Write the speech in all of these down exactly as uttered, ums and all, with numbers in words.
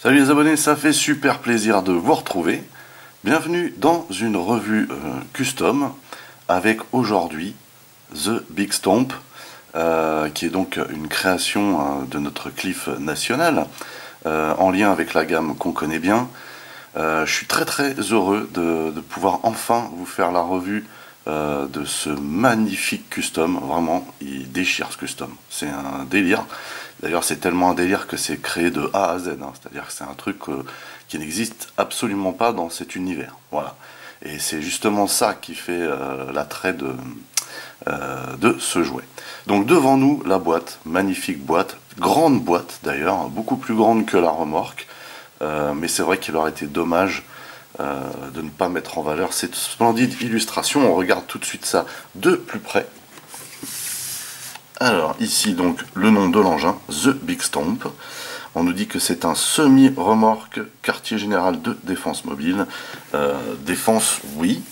Salut les abonnés, ça fait super plaisir de vous retrouver. Bienvenue dans une revue euh, custom avec aujourd'hui The Big Stomp, euh, qui est donc une création euh, de notre Cliff national, euh, en lien avec la gamme qu'on connaît bien. Euh, je suis très très heureux de, de pouvoir enfin vous faire la revue euh, de ce magnifique custom. Vraiment, il déchire ce custom, c'est un délire. D'ailleurs, c'est tellement un délire que c'est créé de A à Z, hein. C'est-à-dire que c'est un truc euh, qui n'existe absolument pas dans cet univers. Voilà. Et c'est justement ça qui fait euh, l'attrait de, euh, de ce jouet. Donc devant nous, la boîte, magnifique boîte, grande boîte d'ailleurs, beaucoup plus grande que la remorque. Euh, mais c'est vrai qu'il aurait été dommage euh, de ne pas mettre en valeur cette splendide illustration. On regarde tout de suite ça de plus près. Alors ici donc le nom de l'engin, The Big Stomp. On nous dit que c'est un semi-remorque quartier général de défense mobile. Euh, défense, oui.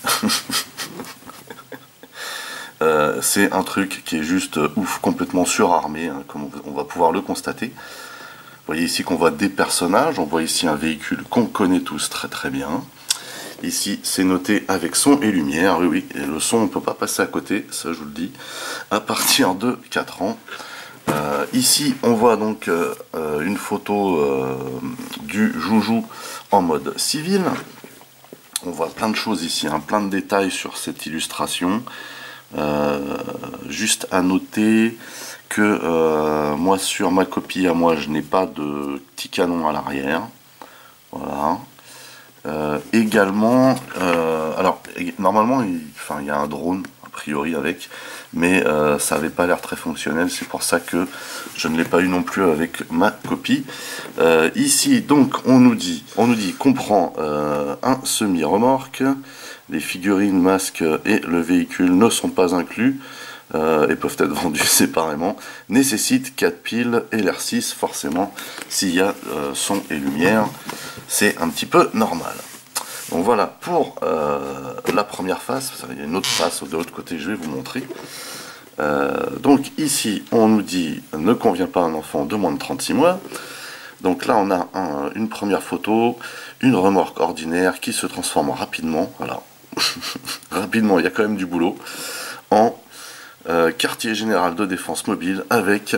euh, c'est un truc qui est juste ouf, complètement surarmé, hein, comme on va pouvoir le constater. Vous voyez ici qu'on voit des personnages, on voit ici un véhicule qu'on connaît tous très très bien. Ici, c'est noté avec son et lumière, oui, oui, et le son, on ne peut pas passer à côté, ça je vous le dis, à partir de quatre ans. Euh, ici, on voit donc euh, une photo euh, du joujou en mode civil. On voit plein de choses ici, hein, plein de détails sur cette illustration. Euh, juste à noter que euh, moi, sur ma copie à moi, je n'ai pas de petit canon à l'arrière. Voilà. Euh, également, euh, alors normalement il, enfin, il y a un drone a priori avec, mais euh, ça n'avait pas l'air très fonctionnel, c'est pour ça que je ne l'ai pas eu non plus avec ma copie. Euh, ici donc on nous dit, on nous dit qu'on prend euh, un semi-remorque, les figurines, masques et le véhicule ne sont pas inclus. Euh, et peuvent être vendus séparément, nécessite quatre piles et l'R six forcément s'il y a euh, son et lumière, c'est un petit peu normal. Donc voilà pour euh, la première face, il y a une autre face de l'autre côté, je vais vous montrer. Euh, donc ici on nous dit ne convient pas à un enfant de moins de trente-six mois. Donc là on a un, une première photo, une remorque ordinaire qui se transforme rapidement, voilà, rapidement, il y a quand même du boulot, en Euh, quartier général de défense mobile avec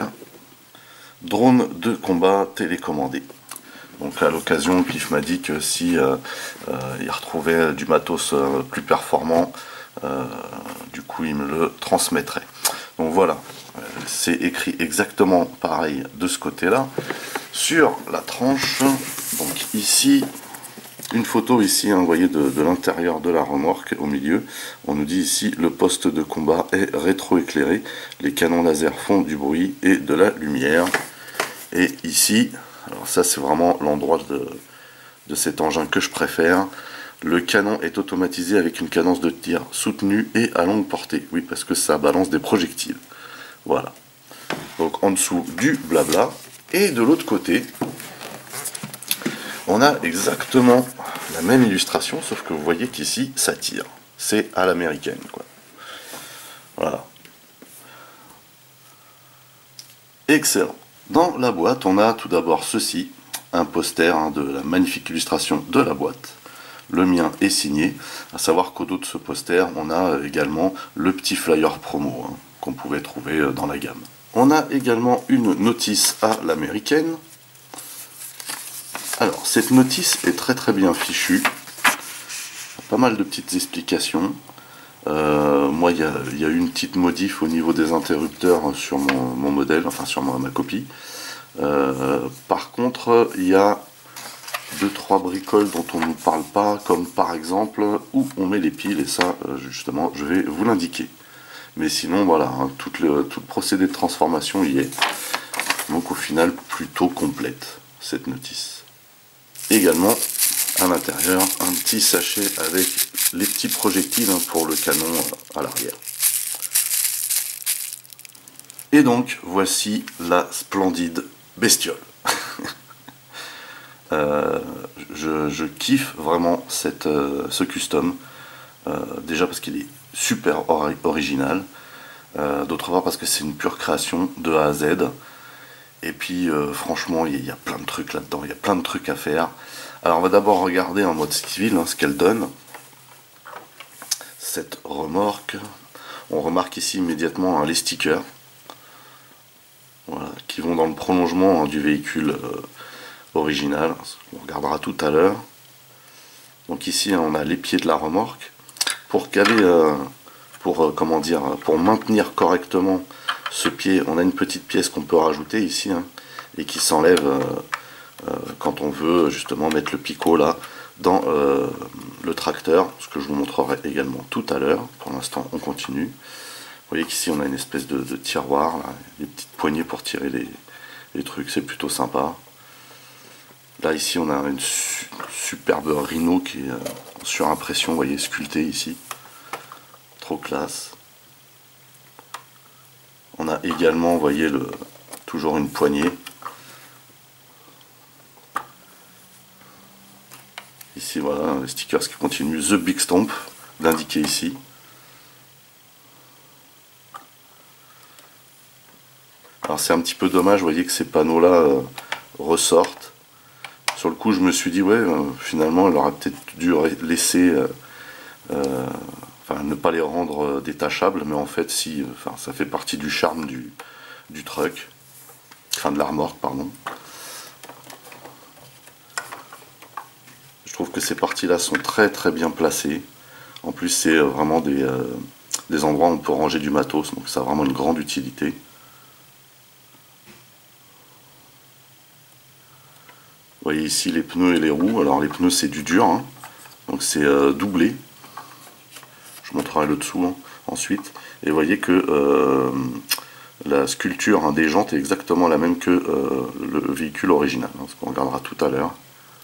drone de combat télécommandé. Donc à l'occasion, Cliff m'a dit que si euh, euh, il retrouvait du matos euh, plus performant, euh, du coup il me le transmettrait. Donc voilà, euh, c'est écrit exactement pareil de ce côté-là. Sur la tranche, donc ici, une photo ici, hein, vous voyez, de, de l'intérieur de la remorque, au milieu. On nous dit ici, le poste de combat est rétroéclairé. Les canons laser font du bruit et de la lumière. Et ici, alors ça c'est vraiment l'endroit de, de cet engin que je préfère. Le canon est automatisé avec une cadence de tir soutenue et à longue portée. Oui, parce que ça balance des projectiles. Voilà. Donc en dessous du blabla. Et de l'autre côté, on a exactement la même illustration, sauf que vous voyez qu'ici, ça tire. C'est à l'américaine, quoi. Voilà. Excellent. Dans la boîte, on a tout d'abord ceci, un poster, hein, de la magnifique illustration de la boîte. Le mien est signé. À savoir qu'au dos de ce poster, on a également le petit flyer promo, hein, qu'on pouvait trouver dans la gamme. On a également une notice à l'américaine. Alors, cette notice est très très bien fichue, pas mal de petites explications. Euh, moi, il y a, y a eu une petite modif au niveau des interrupteurs sur mon, mon modèle, enfin sur ma, ma copie. Euh, par contre, il y a deux trois bricoles dont on ne nous parle pas, comme par exemple où on met les piles, et ça, justement, je vais vous l'indiquer. Mais sinon, voilà, hein, tout, le, tout le procédé de transformation y est. Donc au final, plutôt complète, cette notice. Également à l'intérieur un petit sachet avec les petits projectiles, hein, pour le canon à l'arrière. Et donc voici la splendide bestiole. euh, je, je kiffe vraiment cette, euh, ce custom, euh, déjà parce qu'il est super or original, euh, d'autre part parce que c'est une pure création de A à Z. Et puis euh, franchement, il y, y a plein de trucs là-dedans, il y a plein de trucs à faire. Alors on va d'abord regarder en mode civil hein, ce qu'elle donne. Cette remorque. On remarque ici immédiatement hein, les stickers. Voilà, qui vont dans le prolongement hein, du véhicule euh, original. On regardera tout à l'heure. Donc ici on a les pieds de la remorque. Pour caler, euh, pour euh, comment dire, pour maintenir correctement ce pied, on a une petite pièce qu'on peut rajouter ici hein, et qui s'enlève euh, euh, quand on veut justement mettre le picot là dans euh, le tracteur, ce que je vous montrerai également tout à l'heure. Pour l'instant on continue. Vous voyez qu'ici on a une espèce de, de tiroir, là, des petites poignées pour tirer les, les trucs, c'est plutôt sympa. Là ici on a une su superbe Rhino qui est euh, sur impression, vous voyez, sculptée ici. Trop classe. On a également, vous voyez, le, toujours une poignée. Ici voilà, les stickers qui continuent, The Big Stomp, l'indiquer ici. Alors c'est un petit peu dommage, vous voyez que ces panneaux là euh, ressortent. Sur le coup je me suis dit ouais euh, finalement elle aurait peut-être dû laisser euh, euh, enfin ne pas les rendre euh, détachables, mais en fait si, enfin ça fait partie du charme du, du truck, enfin de la remorque pardon. Je trouve que ces parties là sont très très bien placées. En plus c'est vraiment des, euh, des endroits où on peut ranger du matos, donc ça a vraiment une grande utilité. Vous voyez ici les pneus et les roues. Alors les pneus c'est du dur, hein. Donc c'est euh, doublé. Je montrerai le dessous hein, ensuite. Et vous voyez que euh, la sculpture hein, des jantes est exactement la même que euh, le véhicule original, hein, ce qu'on regardera tout à l'heure.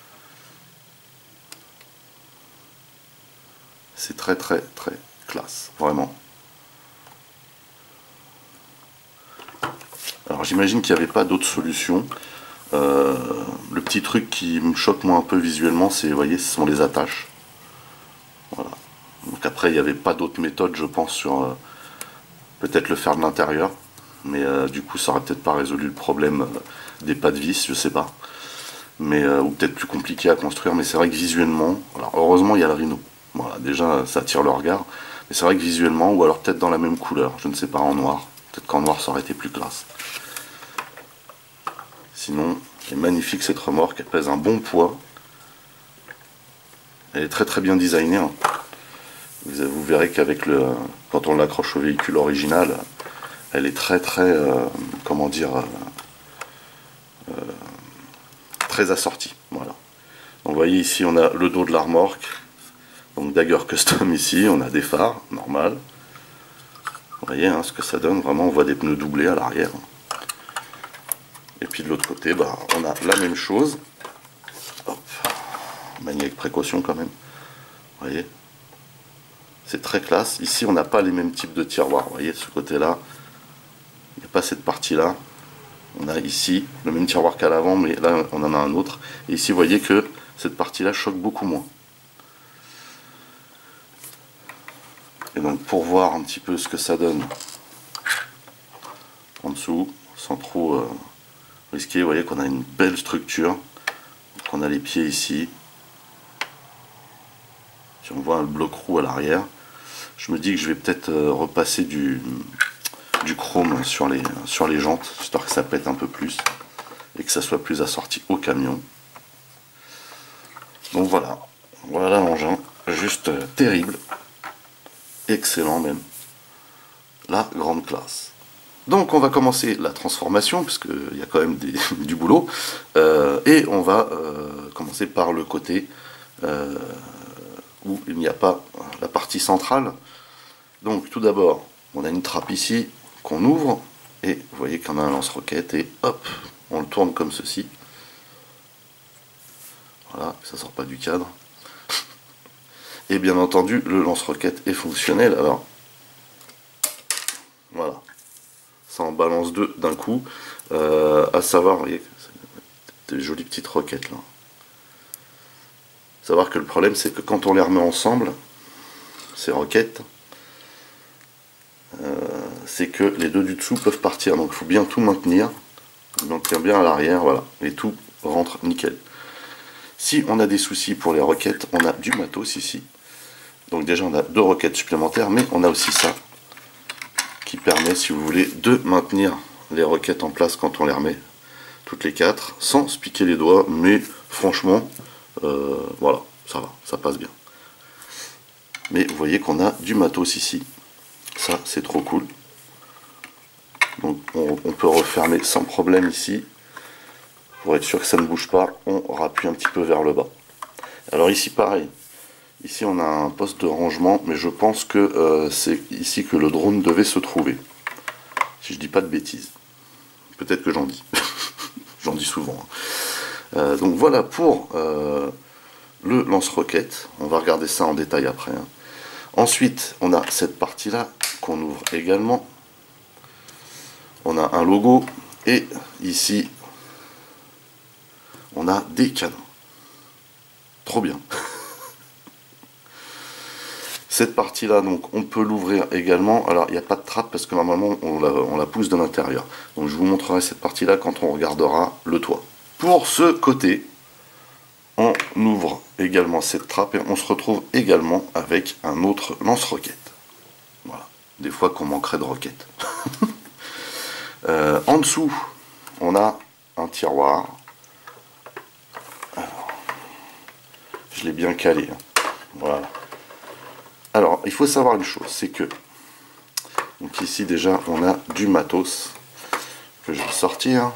C'est très très très classe, vraiment. Alors j'imagine qu'il n'y avait pas d'autre solution. Euh, le petit truc qui me choque moi un peu visuellement, c'est, vous voyez, ce sont les attaches. Voilà. Donc après, il n'y avait pas d'autre méthode, je pense, sur euh, peut-être le faire de l'intérieur. Mais euh, du coup, ça aurait peut-être pas résolu le problème euh, des pas de vis, je sais pas. Mais, euh, ou peut-être plus compliqué à construire. Mais c'est vrai que visuellement, alors heureusement, il y a le Rhino. Voilà, déjà, ça attire le regard. Mais c'est vrai que visuellement, ou alors peut-être dans la même couleur, je ne sais pas, en noir. Peut-être qu'en noir, ça aurait été plus classe. Sinon, elle est magnifique cette remorque, elle pèse un bon poids. Elle est très très bien designée. Hein. Vous, vous verrez qu'avec le, quand on l'accroche au véhicule original, elle est très très, euh, comment dire, euh, euh, très assortie. Voilà. Donc vous voyez ici on a le dos de la remorque, donc Dagger Custom ici, on a des phares, normal. Vous voyez hein, ce que ça donne, vraiment on voit des pneus doublés à l'arrière. Et puis de l'autre côté, bah, on a la même chose. Hop. Manié avec précaution quand même. Vous voyez, c'est très classe. Ici, on n'a pas les mêmes types de tiroirs. Vous voyez, de ce côté-là, il n'y a pas cette partie-là. On a ici le même tiroir qu'à l'avant, mais là, on en a un autre. Et ici, vous voyez que cette partie-là choque beaucoup moins. Et donc, pour voir un petit peu ce que ça donne en dessous, sans trop... Euh, risqué, vous voyez qu'on a une belle structure. Donc on a les pieds ici. Si on voit le bloc roue à l'arrière, je me dis que je vais peut-être repasser du, du chrome sur les, sur les jantes, histoire que ça pète un peu plus et que ça soit plus assorti au camion. Donc voilà, voilà l'engin, juste terrible, excellent même, la grande classe. Donc on va commencer la transformation, puisqu'il y a quand même des, du boulot, euh, et on va euh, commencer par le côté euh, où il n'y a pas la partie centrale. Donc tout d'abord, on a une trappe ici qu'on ouvre, et vous voyez qu'on a un lance-roquette, et hop, on le tourne comme ceci. Voilà, ça sort pas du cadre. Et bien entendu, le lance-roquette est fonctionnel, alors voilà. Ça en balance deux d'un coup, euh, à savoir, vous voyez, des jolies petites roquettes là. Savoir que le problème c'est que quand on les remet ensemble, ces roquettes, euh, c'est que les deux du dessous peuvent partir, donc il faut bien tout maintenir Donc tient bien à l'arrière, voilà, et tout rentre nickel. Si on a des soucis pour les roquettes, on a du matos ici. Donc déjà on a deux roquettes supplémentaires, mais on a aussi ça qui permet, si vous voulez, de maintenir les roquettes en place quand on les remet, toutes les quatre, sans se piquer les doigts, mais franchement, euh, voilà, ça va, ça passe bien. Mais vous voyez qu'on a du matos ici, ça c'est trop cool. Donc on, on peut refermer sans problème ici. Pour être sûr que ça ne bouge pas, on rappuie un petit peu vers le bas. Alors ici pareil, ici on a un poste de rangement, mais je pense que euh, c'est ici que le drone devait se trouver. Si je dis pas de bêtises. Peut-être que j'en dis. J'en dis souvent. Euh, donc voilà pour euh, le lance-roquette. On va regarder ça en détail après. Hein. Ensuite, on a cette partie-là qu'on ouvre également. On a un logo et ici on a des canons. Trop bien. Cette partie-là, donc, on peut l'ouvrir également. Alors, il n'y a pas de trappe parce que normalement, on la, on la pousse de l'intérieur. Donc, je vous montrerai cette partie-là quand on regardera le toit. Pour ce côté, on ouvre également cette trappe et on se retrouve également avec un autre lance-roquette. Voilà. Des fois qu'on manquerait de roquettes. euh, en dessous, on a un tiroir. Alors, je l'ai bien calé. Hein. Voilà. Alors, il faut savoir une chose, c'est que donc ici déjà on a du matos que je vais sortir.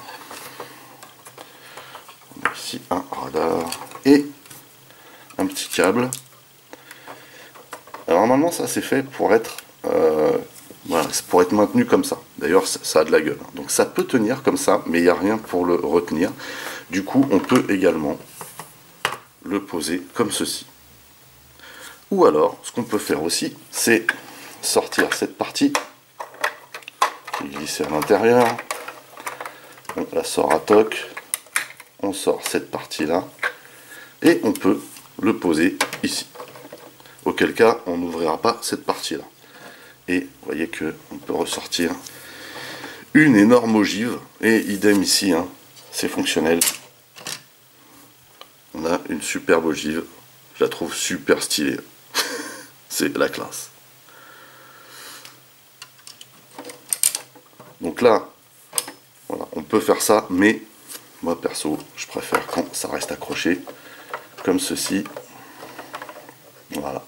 On a ici un radar et un petit câble. Alors normalement ça c'est fait pour être euh, voilà, pour être maintenu comme ça. D'ailleurs ça, ça a de la gueule. Donc ça peut tenir comme ça, mais il n'y a rien pour le retenir. Du coup on peut également le poser comme ceci. Ou alors, ce qu'on peut faire aussi, c'est sortir cette partie, glisser à l'intérieur, on la sort à toc, on sort cette partie-là, et on peut le poser ici. Auquel cas, on n'ouvrira pas cette partie-là. Et vous voyez que on peut ressortir une énorme ogive, et idem ici, hein, c'est fonctionnel. On a une superbe ogive, je la trouve super stylée. C'est la classe. Donc là, voilà, on peut faire ça, mais moi perso, je préfère quand ça reste accroché, comme ceci. Voilà.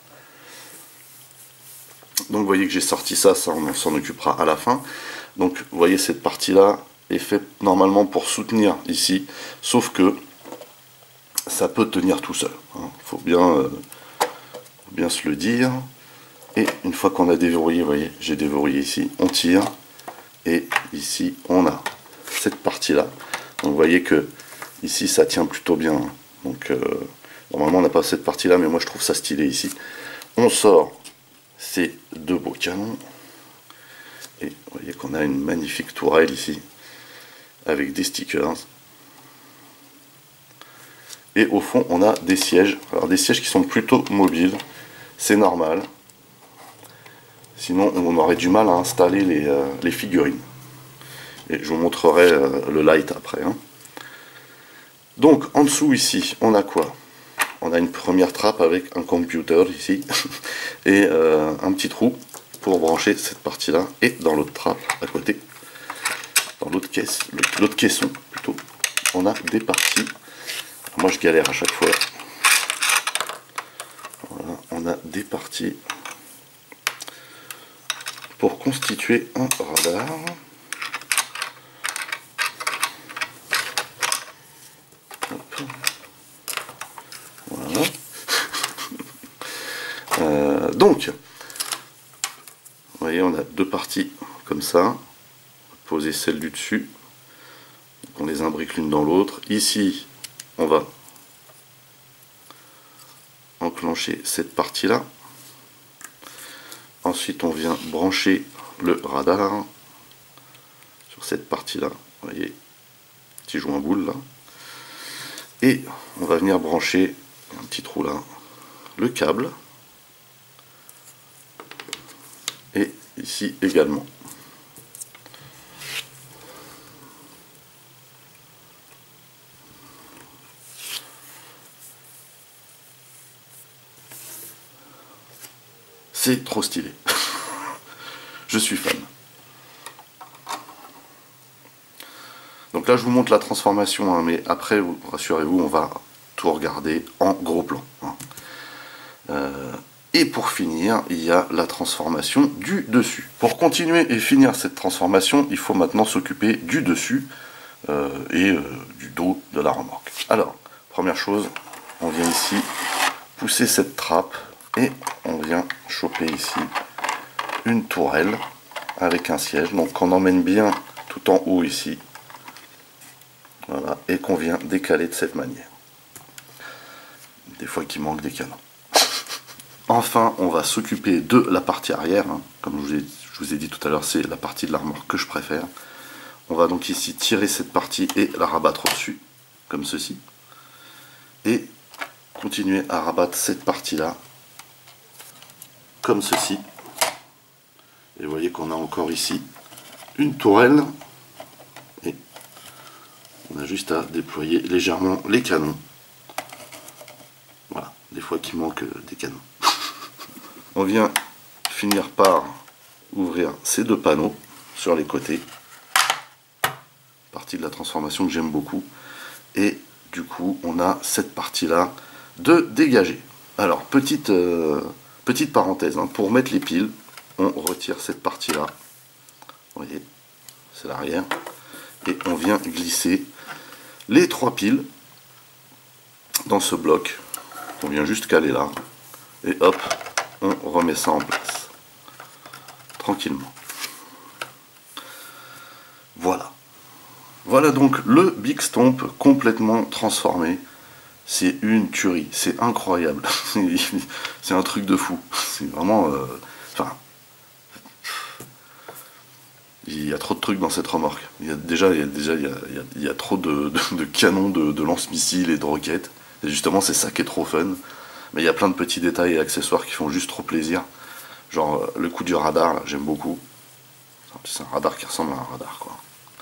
Donc vous voyez que j'ai sorti ça, ça on s'en occupera à la fin. Donc vous voyez cette partie-là est faite normalement pour soutenir ici, sauf que ça peut tenir tout seul. Il hein. faut bien... Euh, bien se le dire. Et une fois qu'on a déverrouillé, vous voyez, j'ai déverrouillé ici, on tire, et ici on a cette partie là. Donc vous voyez que ici ça tient plutôt bien. Donc euh, normalement on n'a pas cette partie là, mais moi je trouve ça stylé ici. On sort ces deux beaux canons, et vous voyez qu'on a une magnifique tourelle ici, avec des stickers. Et au fond on a des sièges, alors des sièges qui sont plutôt mobiles. C'est normal, sinon on aurait du mal à installer les, euh, les figurines. Et je vous montrerai euh, le light après. Hein. Donc en dessous ici, on a quoi? On a une première trappe avec un computer ici, et euh, un petit trou pour brancher cette partie-là. Et dans l'autre trappe, à côté, dans l'autre caisse, l'autre caisson plutôt, on a des parties. Moi je galère à chaque fois. Voilà, on a des parties pour constituer un radar. Hop. Voilà. euh, donc, vous voyez, on a deux parties comme ça. On va poser celle du dessus. Donc on les imbrique l'une dans l'autre. Ici, on va enclencher cette partie-là. Ensuite, on vient brancher le radar sur cette partie-là. Vous voyez, petit joint boule là. Et on va venir brancher, un petit trou là, le câble. Et ici également. c'est trop stylé. Je suis fan. Donc là je vous montre la transformation, hein, mais après, rassurez-vous, on va tout regarder en gros plan. Hein. Euh, et pour finir, il y a la transformation du dessus. Pour continuer et finir cette transformation, il faut maintenant s'occuper du dessus euh, et euh, du dos de la remorque. Alors, première chose, on vient ici pousser cette trappe et on vient choper ici une tourelle avec un siège. Donc on emmène bien tout en haut ici. Voilà, et qu'on vient décaler de cette manière. Des fois qu'il manque des canons. Enfin, on va s'occuper de la partie arrière. Hein. Comme je vous, ai, je vous ai dit tout à l'heure, c'est la partie de la remorque que je préfère. On va donc ici tirer cette partie et la rabattre au-dessus, comme ceci. Et continuer à rabattre cette partie-là, comme ceci. Et vous voyez qu'on a encore ici une tourelle. Et on a juste à déployer légèrement les canons. Voilà, des fois qu'il manque des canons. On vient finir par ouvrir ces deux panneaux sur les côtés. Partie de la transformation que j'aime beaucoup. Et du coup, on a cette partie-là de dégager. Alors, petite, euh, petite parenthèse, hein, pour mettre les piles, on retire cette partie-là. Vous voyez, c'est l'arrière. Et on vient glisser les trois piles dans ce bloc. On vient juste caler là. Et hop, on remet ça en place. Tranquillement. Voilà. Voilà donc le Big Stomp complètement transformé. C'est une tuerie, c'est incroyable. C'est un truc de fou. C'est vraiment... Euh, enfin... Il y a trop de trucs dans cette remorque. Il y a, déjà, il y a, déjà, il y a, il y a, il y a trop de, de, de canons, de, de lance-missiles et de roquettes. Et justement, c'est ça qui est trop fun. Mais il y a plein de petits détails et accessoires qui font juste trop plaisir. Genre le coup du radar, j'aime beaucoup. C'est un radar qui ressemble à un radar, quoi.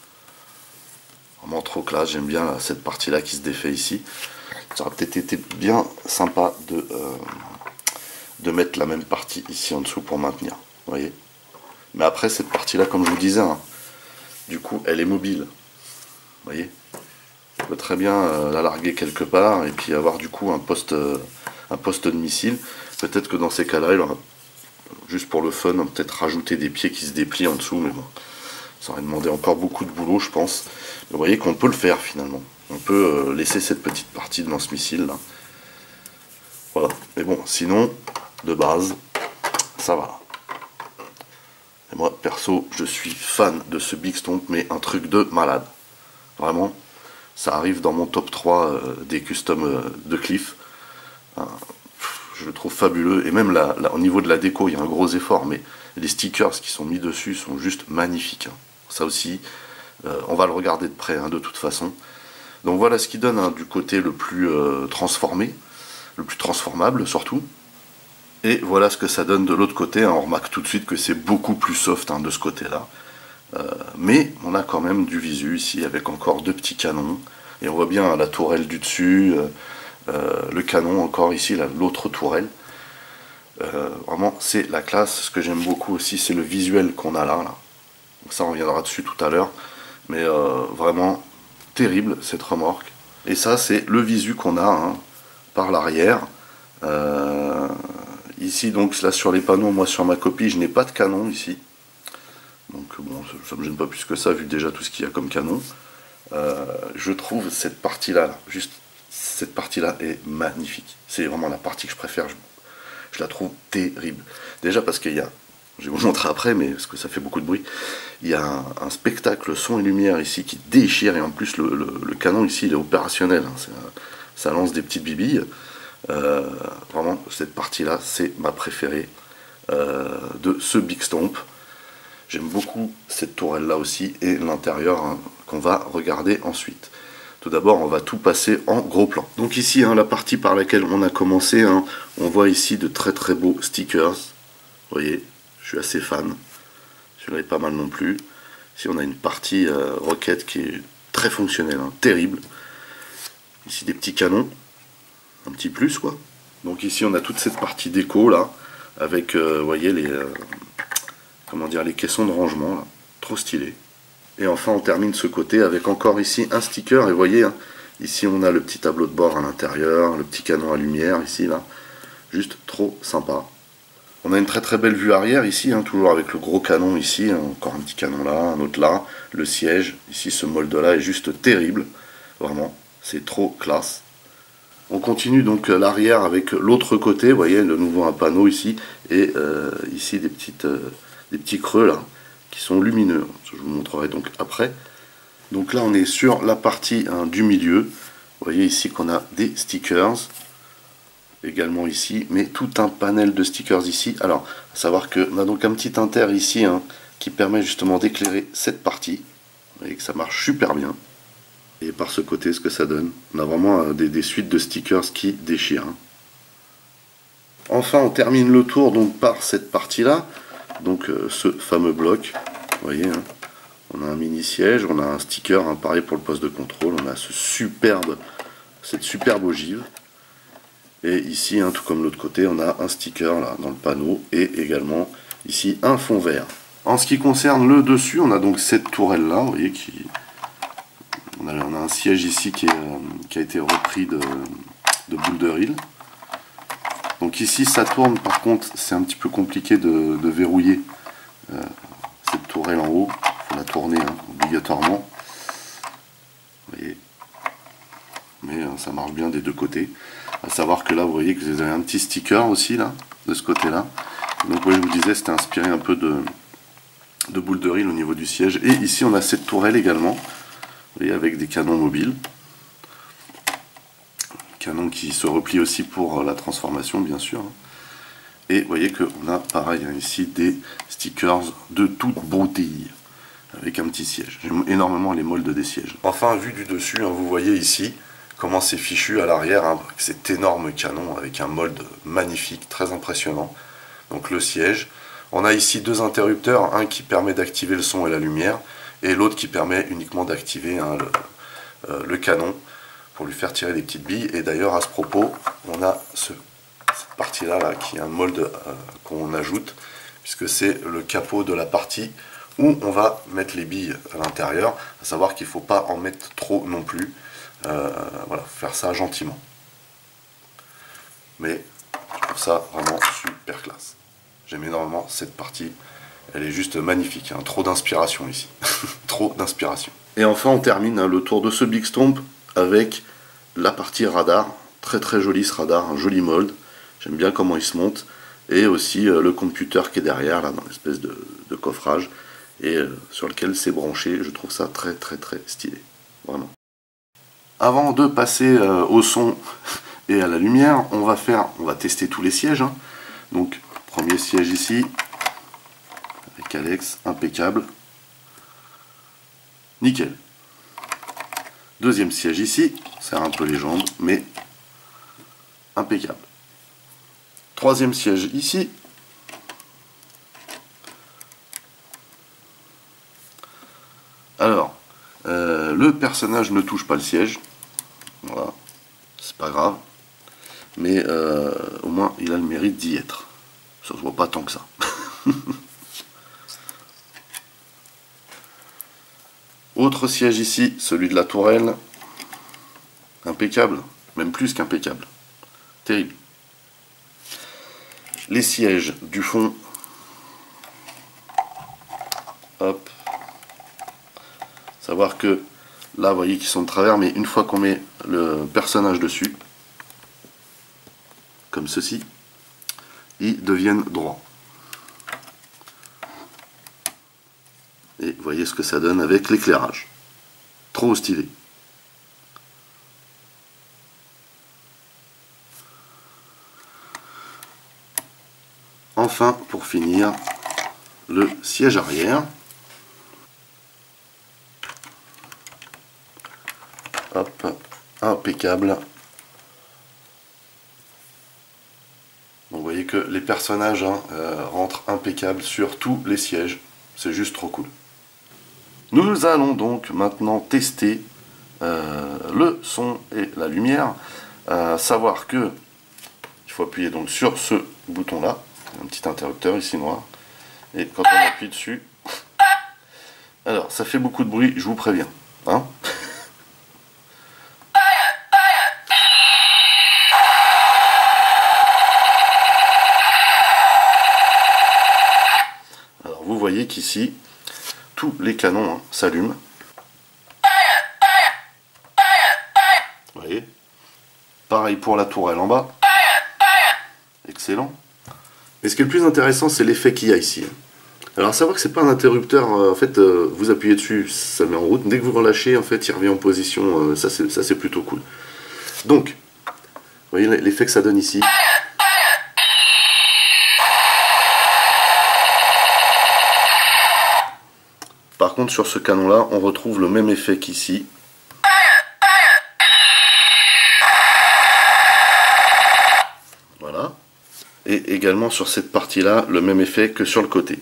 Vraiment trop classe, j'aime bien là, cette partie-là qui se défait ici. Ça aurait peut-être été bien sympa de, euh, de mettre la même partie ici en dessous pour maintenir. Vous voyez. Mais après, cette partie-là, comme je vous disais, hein, du coup, elle est mobile. Vous voyez. On peut très bien euh, la larguer quelque part et puis avoir du coup un poste, euh, un poste de missile. Peut-être que dans ces cas-là, il aura, juste pour le fun, peut-être rajouter des pieds qui se déplient en dessous, mais bon. Ça aurait demandé encore beaucoup de boulot, je pense. Mais vous voyez qu'on peut le faire finalement. On peut euh, laisser cette petite partie de lance-missile là. Voilà. Mais bon, sinon, de base, ça va. Et moi, perso, je suis fan de ce Big Stomp, mais un truc de malade. Vraiment, ça arrive dans mon top trois euh, des customs euh, de Cliff. Euh, je le trouve fabuleux. Et même là, là, au niveau de la déco, il y a un gros effort, mais les stickers qui sont mis dessus sont juste magnifiques. Hein. Ça aussi, euh, on va le regarder de près, hein, de toute façon. Donc voilà ce qui donne hein, du côté le plus euh, transformé, le plus transformable surtout. Et voilà ce que ça donne de l'autre côté. Hein. On remarque tout de suite que c'est beaucoup plus soft hein, de ce côté-là. Euh, mais on a quand même du visu ici avec encore deux petits canons. Et on voit bien la tourelle du dessus, euh, euh, le canon encore ici, l'autre tourelle. Euh, vraiment, c'est la classe. Ce que j'aime beaucoup aussi, c'est le visuel qu'on a là. là. Donc ça, on reviendra dessus tout à l'heure. Mais euh, vraiment, terrible cette remorque. Et ça, c'est le visu qu'on a hein, par l'arrière. Euh, ici, donc, là, sur les panneaux, moi, sur ma copie, je n'ai pas de canon ici. Donc, bon, ça ne me gêne pas plus que ça, vu déjà tout ce qu'il y a comme canon. Euh, je trouve cette partie-là, là, juste cette partie-là est magnifique. C'est vraiment la partie que je préfère. Je, je la trouve terrible. Déjà parce qu'il y a, je vais vous montrer après, mais parce que ça fait beaucoup de bruit, il y a un, un spectacle son et lumière ici qui déchire, et en plus le, le, le canon ici il est opérationnel, hein, c'est, ça lance des petites bibilles. Euh, vraiment, cette partie-là, c'est ma préférée euh, de ce Big Stomp. J'aime beaucoup cette tourelle-là aussi, et l'intérieur hein, qu'on va regarder ensuite. Tout d'abord, on va tout passer en gros plan. Donc ici, hein, la partie par laquelle on a commencé, hein, on voit ici de très très beaux stickers. Vous voyez, je suis assez fan. Celui-là est pas mal non plus. Ici, on a une partie euh, roquette qui est très fonctionnelle, hein, terrible. Ici, des petits canons, un petit plus quoi. Donc ici, on a toute cette partie déco là, avec, euh, vous voyez, les, euh, comment dire, les caissons de rangement, là. Trop stylé. Et enfin, on termine ce côté avec encore ici un sticker, et vous voyez, hein, ici on a le petit tableau de bord à l'intérieur, le petit canon à lumière, ici, là, juste trop sympa. On a une très très belle vue arrière ici, hein, toujours avec le gros canon ici, hein, encore un petit canon là, un autre là, le siège, ici ce molde là est juste terrible, vraiment, c'est trop classe. On continue donc l'arrière avec l'autre côté, vous voyez, de nouveau un panneau ici, et euh, ici des, petites, euh, des petits creux là, qui sont lumineux, je vous montrerai donc après. Donc là on est sur la partie hein, du milieu, vous voyez ici qu'on a des stickers, également ici, mais tout un panel de stickers ici. Alors, à savoir qu'on a donc un petit inter ici hein, qui permet justement d'éclairer cette partie. Vous voyez que ça marche super bien. Et par ce côté, ce que ça donne, on a vraiment euh, des, des suites de stickers qui déchirent. Hein. Enfin, on termine le tour donc par cette partie-là, donc euh, ce fameux bloc. Vous voyez, hein, on a un mini siège, on a un sticker, hein, pareil pour le poste de contrôle, on a ce superbe, cette superbe ogive. Et ici, hein, tout comme l'autre côté, on a un sticker là dans le panneau et également ici un fond vert. En ce qui concerne le dessus, on a donc cette tourelle là, vous voyez, qui on a, on a un siège ici qui, est, euh, qui a été repris de, de Boulder Hill. Donc ici ça tourne, par contre c'est un petit peu compliqué de, de verrouiller euh, cette tourelle en haut, il faut la tourner hein, obligatoirement. Vous voyez. Mais euh, ça marche bien des deux côtés. À savoir que là vous voyez que vous avez un petit sticker aussi là de ce côté là, donc oui, je vous disais c'était inspiré un peu de, de Boulder Hill au niveau du siège. Et ici on a cette tourelle également, vous voyez, avec des canons mobiles, canons qui se replient aussi pour la transformation bien sûr. Et vous voyez qu'on a pareil hein, ici des stickers de toute beauté avec un petit siège. J'aime énormément les moldes des sièges. Enfin, vue du dessus, hein, vous voyez ici comment c'est fichu à l'arrière, hein, avec cet énorme canon avec un mold magnifique, très impressionnant. Donc le siège. On a ici deux interrupteurs, un qui permet d'activer le son et la lumière, et l'autre qui permet uniquement d'activer hein, le, euh, le canon pour lui faire tirer des petites billes. Et d'ailleurs à ce propos, on a ce, cette partie-là là, qui est un mold euh, qu'on ajoute, puisque c'est le capot de la partie où on va mettre les billes à l'intérieur, à savoir qu'il ne faut pas en mettre trop non plus. Euh, voilà, faire ça gentiment. Mais je trouve ça vraiment super classe. J'aime énormément cette partie. Elle est juste magnifique. Hein. Trop d'inspiration ici. Trop d'inspiration. Et enfin, on termine hein, le tour de ce Big Stomp avec la partie radar. Très très joli ce radar, un joli mold. J'aime bien comment il se monte. Et aussi euh, le computer qui est derrière, là, dans l'espèce de, de coffrage. Et euh, sur lequel c'est branché. Je trouve ça très très très stylé. Vraiment. Avant de passer euh, au son et à la lumière, on va faire, on va tester tous les sièges. Hein. Donc, premier siège ici, avec Alex, impeccable. Nickel. Deuxième siège ici, ça serre un peu les jambes, mais impeccable. Troisième siège ici. Alors, euh, le personnage ne touche pas le siège. Voilà, c'est pas grave, mais euh, au moins il a le mérite d'y être. Ça se voit pas tant que ça. Autre siège ici, celui de la tourelle. Impeccable, même plus qu'impeccable. Terrible. Les sièges du fond. Hop. Savoir que là, vous voyez qu'ils sont de travers, mais une fois qu'on met le personnage dessus, comme ceci, ils deviennent droits. Et vous voyez ce que ça donne avec l'éclairage. Trop stylé. Enfin, pour finir, le siège arrière. Hop, impeccable. Donc vous voyez que les personnages hein, euh, rentrent impeccables sur tous les sièges. C'est juste trop cool. Nous allons donc maintenant tester euh, le son et la lumière. Euh, savoir que il faut appuyer donc sur ce bouton là. un petit interrupteur ici noir. Et quand on appuie dessus, alors ça fait beaucoup de bruit, je vous préviens. Hein. Alors vous voyez qu'ici, tous les canons hein, s'allument. Vous voyez. Pareil pour la tourelle en bas. Excellent. Et ce qui est le plus intéressant, c'est l'effet qu'il y a ici. Alors à savoir que c'est pas un interrupteur, euh, en fait, euh, vous appuyez dessus, ça le met en route. Dès que vous relâchez, en fait, il revient en position. Euh, ça c'est plutôt cool. Donc, vous voyez l'effet que ça donne ici. Par contre, sur ce canon-là, on retrouve le même effet qu'ici. Voilà. Et également sur cette partie-là, le même effet que sur le côté.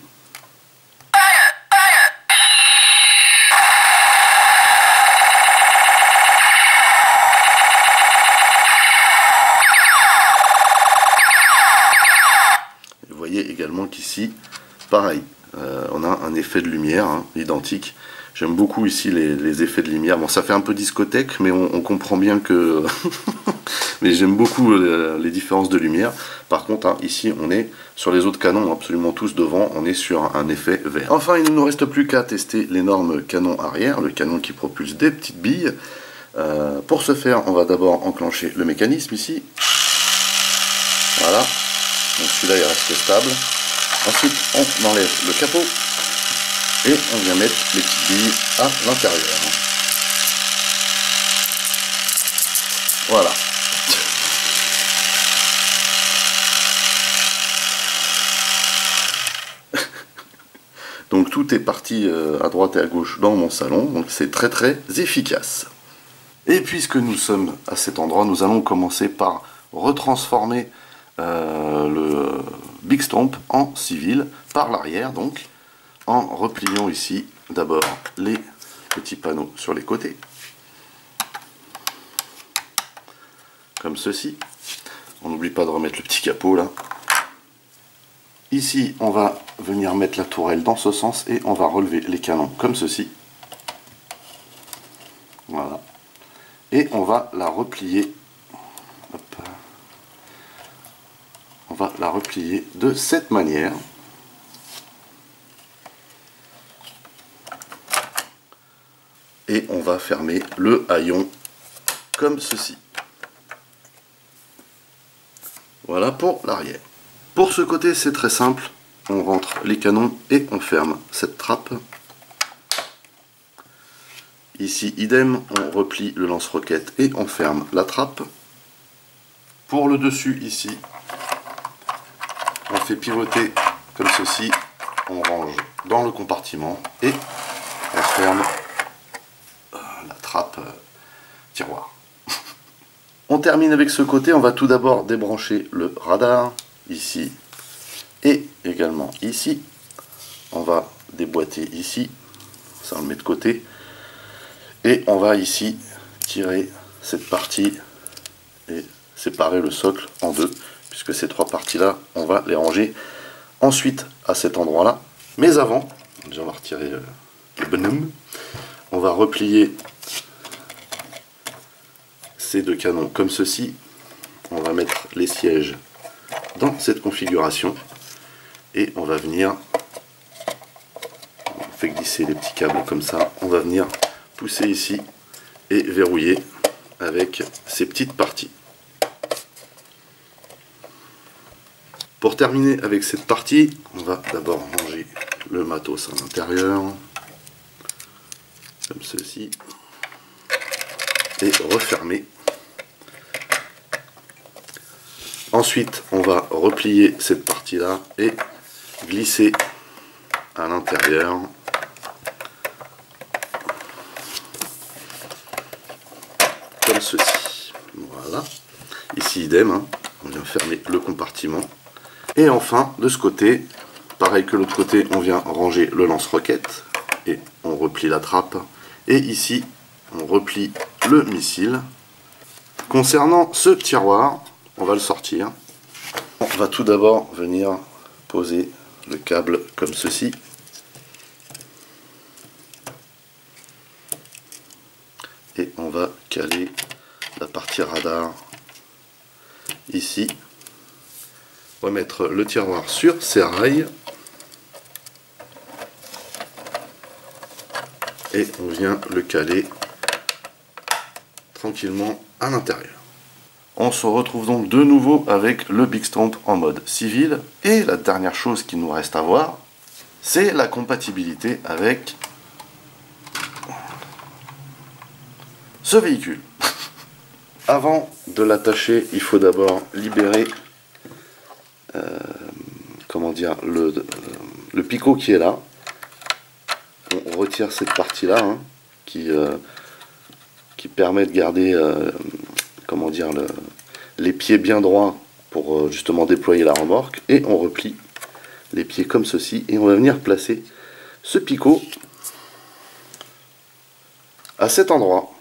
Vous voyez également qu'ici, pareil. Euh, on a un effet de lumière hein, identique. J'aime beaucoup ici les, les effets de lumière. Bon, ça fait un peu discothèque, mais on, on comprend bien que... mais j'aime beaucoup les, les différences de lumière. Par contre, hein, ici, on est sur les autres canons, absolument tous devant, on est sur un effet vert. Enfin, il ne nous reste plus qu'à tester l'énorme canon arrière, le canon qui propulse des petites billes. Euh, pour ce faire, on va d'abord enclencher le mécanisme ici. Voilà. Donc celui-là, il reste stable. Ensuite, on enlève le capot et on vient mettre les petites billes à l'intérieur. Voilà. Donc tout est parti à droite et à gauche dans mon salon, donc c'est très très efficace. Et puisque nous sommes à cet endroit, nous allons commencer par retransformer Euh, le Big Stomp en civil par l'arrière, donc en repliant ici d'abord les petits panneaux sur les côtés comme ceci. On n'oublie pas de remettre le petit capot là. Ici on va venir mettre la tourelle dans ce sens et on va relever les canons comme ceci. Voilà, et on va la replier. Hop. On va la replier de cette manière. Et on va fermer le haillon comme ceci. Voilà pour l'arrière. Pour ce côté, c'est très simple. On rentre les canons et on ferme cette trappe. Ici, idem, on replie le lance-roquette et on ferme la trappe. Pour le dessus, ici, on fait pivoter comme ceci, on range dans le compartiment et on ferme la trappe euh, tiroir. On termine avec ce côté, on va tout d'abord débrancher le radar, ici et également ici. On va déboîter ici, ça on le met de côté, et on va ici tirer cette partie et séparer le socle en deux. Puisque ces trois parties-là, on va les ranger ensuite à cet endroit-là. Mais avant, déjà on va retirer euh, le bonhomme, on va replier ces deux canons comme ceci. On va mettre les sièges dans cette configuration et on va venir, on fait glisser les petits câbles comme ça, on va venir pousser ici et verrouiller avec ces petites parties. Pour terminer avec cette partie, on va d'abord ranger le matos à l'intérieur, comme ceci, et refermer. Ensuite, on va replier cette partie-là et glisser à l'intérieur. Comme ceci. Voilà. Ici, idem, hein. On vient fermer le compartiment. Et enfin, de ce côté, pareil que l'autre côté, on vient ranger le lance-roquette et on replie la trappe. Et ici, on replie le missile. Concernant ce tiroir, on va le sortir. On va tout d'abord venir poser le câble comme ceci. Et on va caler la partie radar ici. On va mettre le tiroir sur ses rails. Et on vient le caler tranquillement à l'intérieur. On se retrouve donc de nouveau avec le Big Stomp en mode civil. Et la dernière chose qu'il nous reste à voir, c'est la compatibilité avec ce véhicule. Avant de l'attacher, il faut d'abord libérer euh, comment dire, le, euh, le picot qui est là. On retire cette partie-là hein, qui, euh, qui permet de garder euh, comment dire, le, les pieds bien droits pour euh, justement déployer la remorque. Et on replie les pieds comme ceci et on va venir placer ce picot à cet endroit.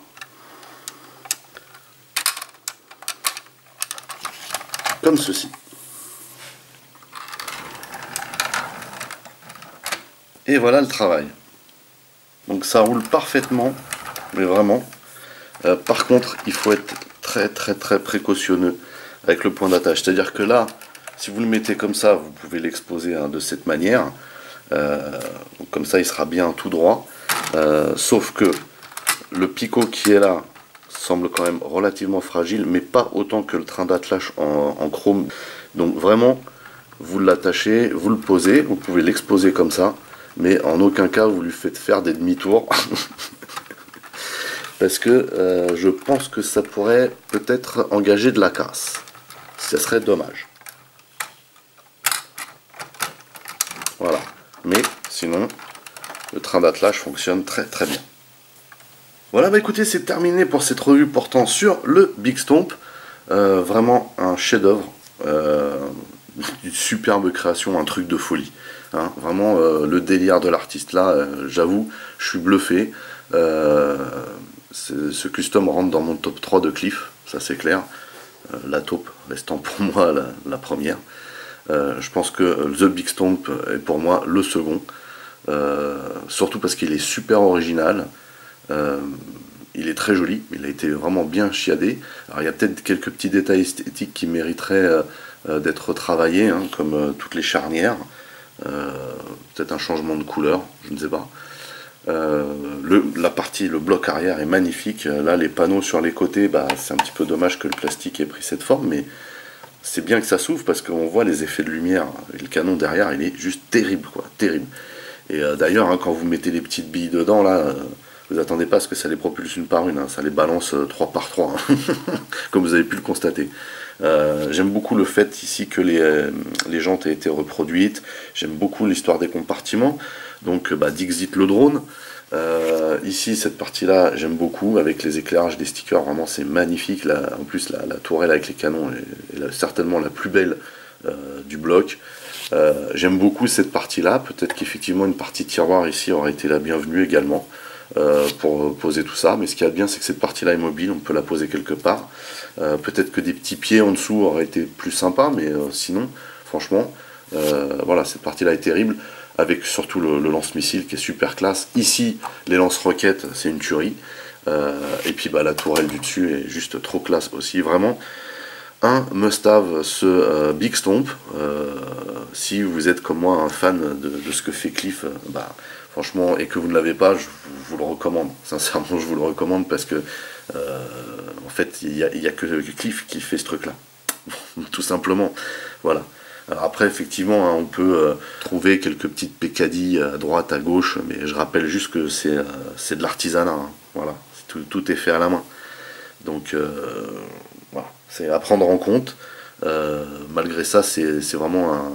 Comme ceci. Et voilà le travail. Donc ça roule parfaitement, mais vraiment. Euh, par contre, il faut être très très très précautionneux avec le point d'attache. C'est-à-dire que là, si vous le mettez comme ça, vous pouvez l'exposer hein, de cette manière. Euh, comme ça, il sera bien tout droit. Euh, sauf que le picot qui est là semble quand même relativement fragile, mais pas autant que le train d'attelage en, en chrome. Donc vraiment, vous l'attachez, vous le posez, vous pouvez l'exposer comme ça, mais en aucun cas vous lui faites faire des demi-tours. Parce que euh, je pense que ça pourrait peut-être engager de la casse. Ce serait dommage. Voilà. Mais sinon, le train d'attelage fonctionne très très bien. Voilà, bah écoutez, c'est terminé pour cette revue portant sur le Big Stomp. Euh, vraiment un chef-d'œuvre, euh, une superbe création, un truc de folie. Hein. Vraiment euh, le délire de l'artiste là, euh, j'avoue, je suis bluffé. Euh, ce custom rentre dans mon top trois de Cliff, ça c'est clair. Euh, la taupe restant pour moi la, la première. Euh, je pense que The Big Stomp est pour moi le second. Euh, surtout parce qu'il est super original. Euh, il est très joli, il a été vraiment bien chiadé. Alors il y a peut-être quelques petits détails esthétiques qui mériteraient euh, d'être retravaillés, hein, comme euh, toutes les charnières, euh, peut-être un changement de couleur, je ne sais pas. Euh, le, la partie, le bloc arrière est magnifique. Là, les panneaux sur les côtés, bah, c'est un petit peu dommage que le plastique ait pris cette forme, mais c'est bien que ça s'ouvre parce qu'on voit les effets de lumière. Et le canon derrière, il est juste terrible, quoi, terrible. Et euh, d'ailleurs, hein, quand vous mettez les petites billes dedans, là. Euh, Vous attendez pas à ce que ça les propulse une par une, hein, ça les balance euh, trois par trois, hein, comme vous avez pu le constater. Euh, J'aime beaucoup le fait ici que les, euh, les jantes aient été reproduites, j'aime beaucoup l'histoire des compartiments, donc bah, Dixit le drone. Euh, ici, cette partie-là, j'aime beaucoup, avec les éclairages des stickers, vraiment c'est magnifique. Là, en plus, la, la tourelle avec les canons est, est la, certainement la plus belle euh, du bloc. Euh, j'aime beaucoup cette partie-là, peut-être qu'effectivement une partie tiroir ici aurait été la bienvenue également. Euh, pour poser tout ça, mais ce qu'il y a de bien c'est que cette partie là est mobile, on peut la poser quelque part. Euh, peut-être que des petits pieds en dessous auraient été plus sympas, mais euh, sinon franchement euh, voilà, cette partie là est terrible, avec surtout le, le lance-missile qui est super classe. Ici les lance-roquettes c'est une tuerie, euh, et puis bah, la tourelle du dessus est juste trop classe aussi, vraiment un must-have ce euh, Big Stomp. Euh, si vous êtes comme moi un fan de, de ce que fait Cliff, euh, bah, franchement, et que vous ne l'avez pas, je vous le recommande. Sincèrement, je vous le recommande parce que, euh, en fait, il n'y a, a que Cliff qui fait ce truc-là. Tout simplement. Voilà. Alors après, effectivement, hein, on peut euh, trouver quelques petites pécadilles à droite, à gauche, mais je rappelle juste que c'est euh, c'est de l'artisanat. Hein. Voilà. Tout, tout est fait à la main. Donc, euh, voilà. C'est à prendre en compte. Euh, malgré ça, c'est vraiment un...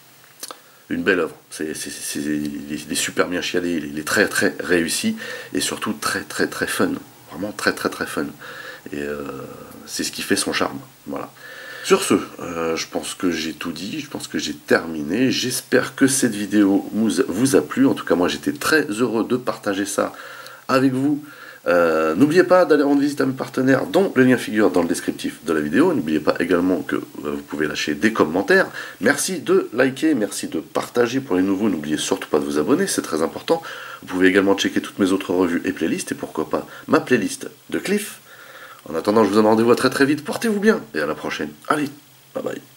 une belle œuvre, c'est, il, il est super bien chiadé, il est très très réussi et surtout très très très fun, vraiment très très très fun. Et euh, c'est ce qui fait son charme. Voilà. Sur ce, euh, je pense que j'ai tout dit, je pense que j'ai terminé. J'espère que cette vidéo vous a plu. En tout cas, moi j'étais très heureux de partager ça avec vous. Euh, N'oubliez pas d'aller rendre visite à mes partenaires, dont le lien figure dans le descriptif de la vidéo. N'oubliez pas également que euh, vous pouvez lâcher des commentaires. Merci de liker, merci de partager pour les nouveaux. N'oubliez surtout pas de vous abonner, c'est très important. Vous pouvez également checker toutes mes autres revues et playlists, et pourquoi pas ma playlist de Cliff. En attendant, je vous donne rendez-vous à très très vite. Portez-vous bien et à la prochaine. Allez, bye bye.